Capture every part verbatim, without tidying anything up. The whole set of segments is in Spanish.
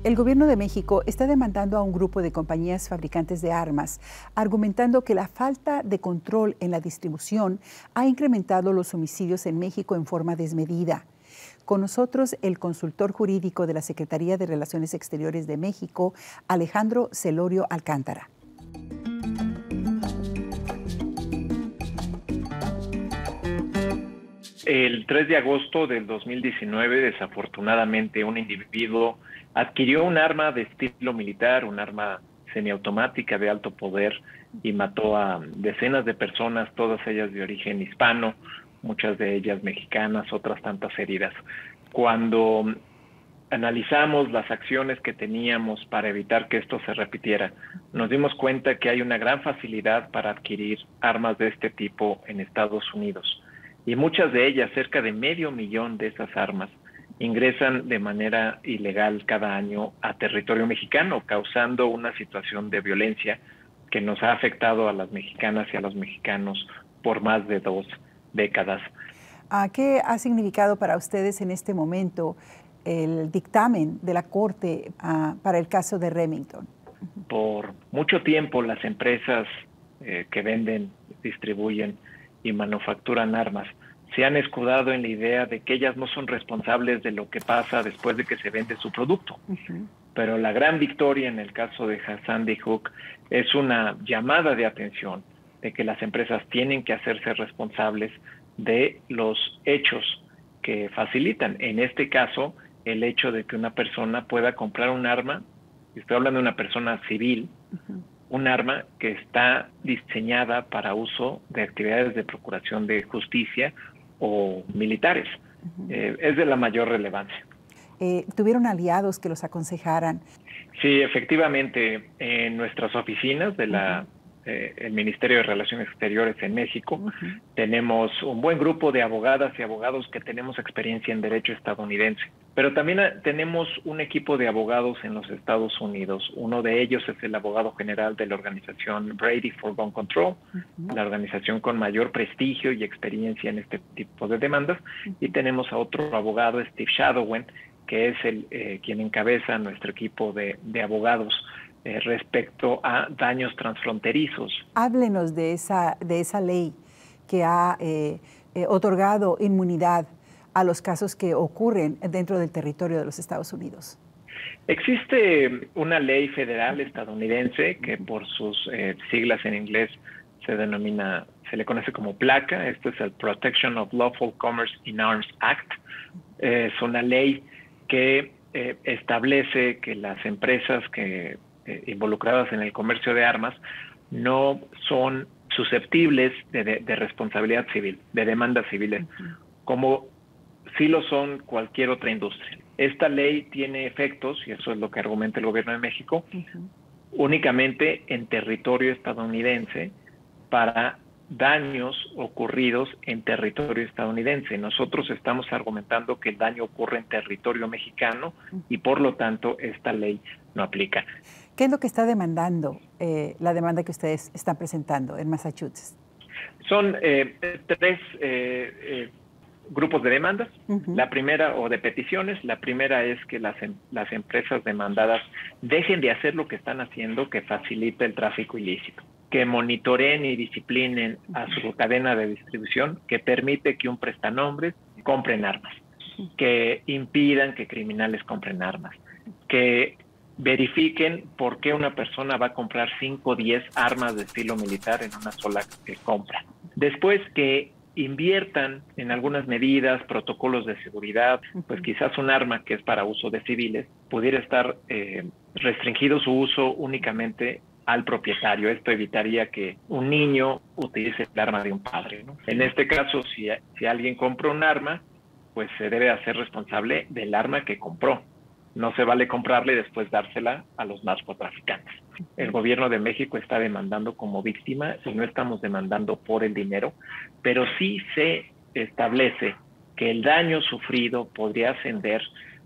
El gobierno de México está demandando a un grupo de compañías fabricantes de armas, argumentando que la falta de control en la distribución ha incrementado los homicidios en México en forma desmedida. Con nosotros el consultor jurídico de la Secretaría de Relaciones Exteriores de México, Alejandro Celorio Alcántara. El tres de agosto del dos mil diecinueve, desafortunadamente, un individuo adquirió un arma de estilo militar, un arma semiautomática de alto poder, y mató a decenas de personas, todas ellas de origen hispano, muchas de ellas mexicanas, otras tantas heridas. Cuando analizamos las acciones que teníamos para evitar que esto se repitiera, nos dimos cuenta que hay una gran facilidad para adquirir armas de este tipo en Estados Unidos. Y muchas de ellas, cerca de medio millón de esas armas, ingresan de manera ilegal cada año a territorio mexicano, causando una situación de violencia que nos ha afectado a las mexicanas y a los mexicanos por más de dos décadas. ¿Qué ha significado para ustedes en este momento el dictamen de la Corte uh, para el caso de Remington? Por mucho tiempo las empresas eh, que venden, distribuyen y manufacturan armas se han escudado en la idea de que ellas no son responsables de lo que pasa después de que se vende su producto. Uh-huh. Pero la gran victoria en el caso de Sandy Hook es una llamada de atención de que las empresas tienen que hacerse responsables de los hechos que facilitan. En este caso, el hecho de que una persona pueda comprar un arma, estoy hablando de una persona civil, uh-huh. un arma que está diseñada para uso de actividades de procuración de justicia o militares. Uh-huh. eh, es de la mayor relevancia. Eh, ¿Tuvieron aliados que los aconsejaran? Sí, efectivamente, en nuestras oficinas de la, uh-huh. eh, el Ministerio de Relaciones Exteriores en México, uh-huh. tenemos un buen grupo de abogadas y abogados que tenemos experiencia en derecho estadounidense. Pero también tenemos un equipo de abogados en los Estados Unidos. Uno de ellos es el abogado general de la organización Brady for Gun Control, uh-huh. la organización con mayor prestigio y experiencia en este tipo de demandas. Uh-huh. Y tenemos a otro abogado, Steve Shadowen, que es el eh, quien encabeza nuestro equipo de, de abogados eh, respecto a daños transfronterizos. Háblenos de esa, de esa ley que ha eh, eh, otorgado inmunidad a los casos que ocurren dentro del territorio de los Estados Unidos. Existe una ley federal estadounidense que por sus eh, siglas en inglés se denomina, se le conoce como PLACA. Esto es el Protection of Lawful Commerce in Arms Act. Eh, es una ley que eh, establece que las empresas que eh, involucradas en el comercio de armas no son susceptibles de, de, de responsabilidad civil, de demandas civiles, uh-huh. como sí lo son cualquier otra industria. Esta ley tiene efectos, y eso es lo que argumenta el gobierno de México, uh-huh. únicamente en territorio estadounidense para daños ocurridos en territorio estadounidense. Nosotros estamos argumentando que el daño ocurre en territorio mexicano y por lo tanto esta ley no aplica. ¿Qué es lo que está demandando eh, la demanda que ustedes están presentando en Massachusetts? Son eh, tres eh, eh, grupos de demandas. Uh-huh. La primera, o de peticiones, la primera es que las, las empresas demandadas dejen de hacer lo que están haciendo que facilita el tráfico ilícito, que monitoreen y disciplinen a su cadena de distribución, que permite que un prestanombres compren armas, que impidan que criminales compren armas, que verifiquen por qué una persona va a comprar cinco o diez armas de estilo militar en una sola compra. Después, que inviertan en algunas medidas, protocolos de seguridad, pues quizás un arma que es para uso de civiles pudiera estar eh, restringido su uso únicamente al propietario. Esto evitaría que un niño utilice el arma de un padre, ¿no? En este caso, si, si alguien compra un arma, pues se debe hacer responsable del arma que compró. No se vale comprarle y después dársela a los narcotraficantes. El gobierno de México está demandando como víctima y no estamos demandando por el dinero, pero sí se establece que el daño sufrido podría ascender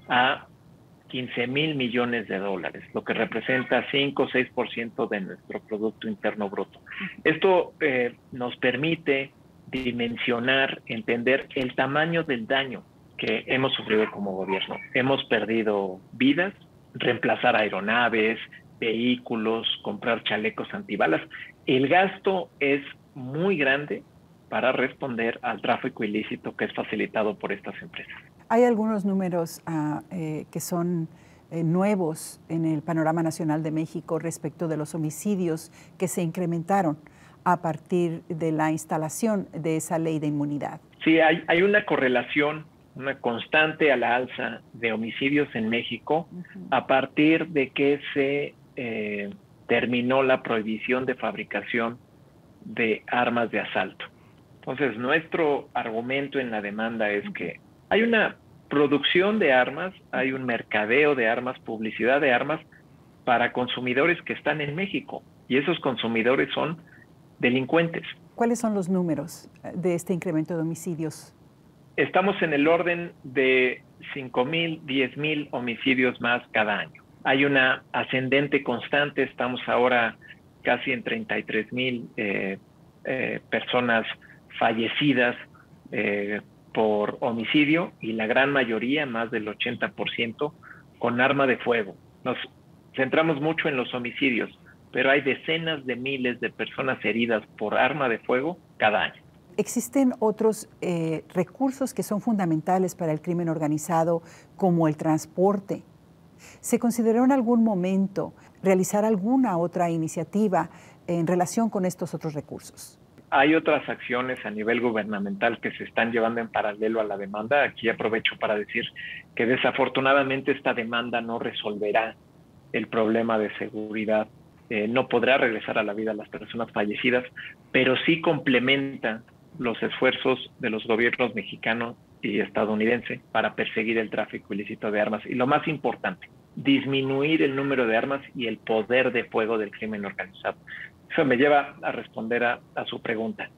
a quince mil millones de dólares, lo que representa cinco o seis por ciento de nuestro Producto Interno Bruto. Esto eh, nos permite dimensionar, entender el tamaño del daño que hemos sufrido como gobierno. Hemos perdido vidas, reemplazar aeronaves, vehículos, comprar chalecos antibalas. El gasto es muy grande para responder al tráfico ilícito que es facilitado por estas empresas. Hay algunos números uh, eh, que son eh, nuevos en el panorama nacional de México respecto de los homicidios que se incrementaron a partir de la instalación de esa ley de inmunidad. Sí, hay, hay una correlación, una constante a la alza de homicidios en México uh-huh. a partir de que se eh, terminó la prohibición de fabricación de armas de asalto. Entonces, nuestro argumento en la demanda es que hay una producción de armas, hay un mercadeo de armas, publicidad de armas para consumidores que están en México, y esos consumidores son delincuentes. ¿Cuáles son los números de este incremento de homicidios? Estamos en el orden de cinco mil, diez mil homicidios más cada año. Hay una ascendente constante, estamos ahora casi en treinta y tres mil eh, eh, personas fallecidas eh, por homicidio, y la gran mayoría, más del ochenta por ciento, con arma de fuego. Nos centramos mucho en los homicidios, pero hay decenas de miles de personas heridas por arma de fuego cada año. ¿Existen otros eh, recursos que son fundamentales para el crimen organizado, como el transporte? ¿Se consideró en algún momento realizar alguna otra iniciativa en relación con estos otros recursos? Hay otras acciones a nivel gubernamental que se están llevando en paralelo a la demanda. Aquí aprovecho para decir que desafortunadamente esta demanda no resolverá el problema de seguridad, eh, no podrá regresar a la vida a las personas fallecidas, pero sí complementa los esfuerzos de los gobiernos mexicano y estadounidense para perseguir el tráfico ilícito de armas. Y lo más importante, disminuir el número de armas y el poder de fuego del crimen organizado. Eso me lleva a responder a, a su pregunta.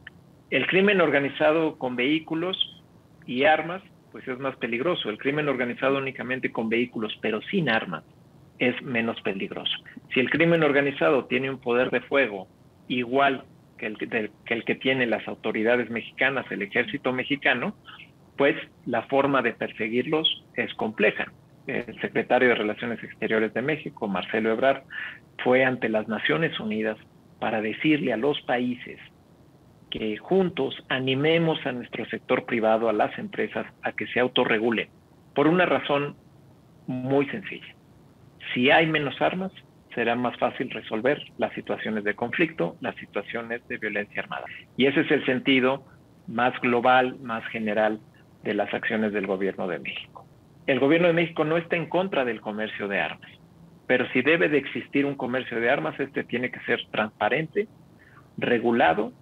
El crimen organizado con vehículos y armas, pues es más peligroso. El crimen organizado únicamente con vehículos, pero sin armas, es menos peligroso. Si el crimen organizado tiene un poder de fuego igual que el que, que el que tienen las autoridades mexicanas, el ejército mexicano, pues la forma de perseguirlos es compleja. El secretario de Relaciones Exteriores de México, Marcelo Ebrard, fue ante las Naciones Unidas para decirle a los países que juntos animemos a nuestro sector privado, a las empresas, a que se autorregulen, por una razón muy sencilla. Si hay menos armas, será más fácil resolver las situaciones de conflicto, las situaciones de violencia armada. Y ese es el sentido más global, más general de las acciones del gobierno de México. El gobierno de México no está en contra del comercio de armas, pero si debe de existir un comercio de armas, este tiene que ser transparente, regulado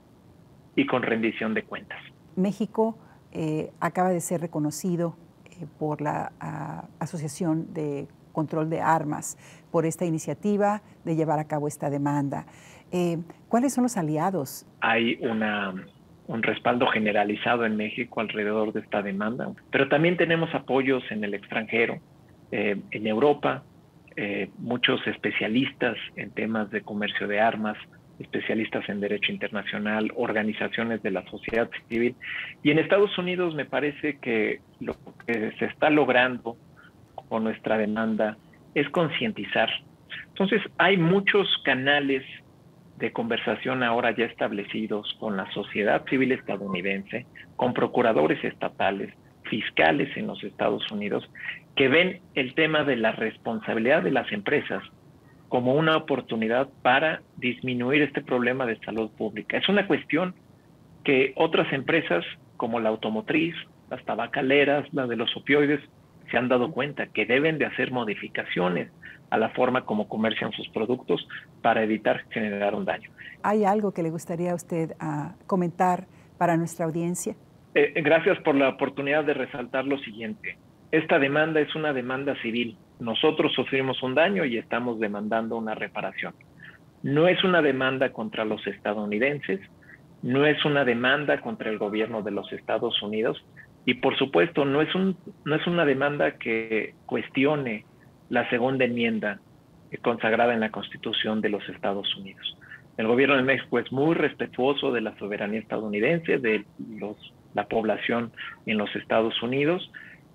y con rendición de cuentas. México eh, acaba de ser reconocido eh, por la a, Asociación de Control de Armas por esta iniciativa de llevar a cabo esta demanda. Eh, ¿Cuáles son los aliados? Hay una... un respaldo generalizado en México alrededor de esta demanda, pero también tenemos apoyos en el extranjero, eh, en Europa, eh, muchos especialistas en temas de comercio de armas, especialistas en derecho internacional, organizaciones de la sociedad civil, y en Estados Unidos me parece que lo que se está logrando con nuestra demanda es concientizar. Entonces hay muchos canales de conversación ahora ya establecidos con la sociedad civil estadounidense, con procuradores estatales, fiscales en los Estados Unidos, que ven el tema de la responsabilidad de las empresas como una oportunidad para disminuir este problema de salud pública. Es una cuestión que otras empresas como la automotriz, las tabacaleras, la de los opioides, se han dado cuenta que deben de hacer modificaciones a la forma como comercian sus productos para evitar generar un daño. ¿Hay algo que le gustaría a usted uh, comentar para nuestra audiencia? Eh, gracias por la oportunidad de resaltar lo siguiente. Esta demanda es una demanda civil. Nosotros sufrimos un daño y estamos demandando una reparación. No es una demanda contra los estadounidenses, no es una demanda contra el gobierno de los Estados Unidos y, por supuesto, no es, un, no es una demanda que cuestione la segunda enmienda consagrada en la Constitución de los Estados Unidos. El gobierno de México es muy respetuoso de la soberanía estadounidense, de los, la población en los Estados Unidos,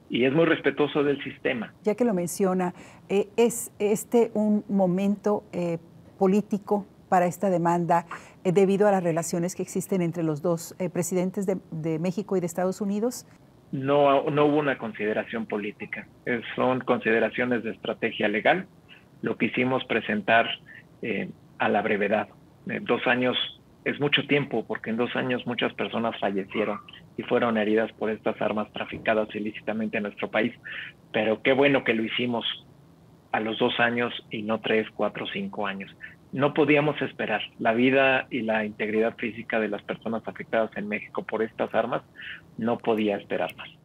y es muy respetuoso del sistema. Ya que lo menciona, eh, ¿es este un momento eh, político para esta demanda eh, debido a las relaciones que existen entre los dos eh, presidentes de, de México y de Estados Unidos? No, no hubo una consideración política, eh, son consideraciones de estrategia legal. Lo quisimos presentar eh, a la brevedad. Eh, dos años es mucho tiempo, porque en dos años muchas personas fallecieron y fueron heridas por estas armas traficadas ilícitamente en nuestro país. Pero qué bueno que lo hicimos a los dos años y no tres, cuatro, cinco años. No podíamos esperar. La vida y la integridad física de las personas afectadas en México por estas armas no podía esperar más.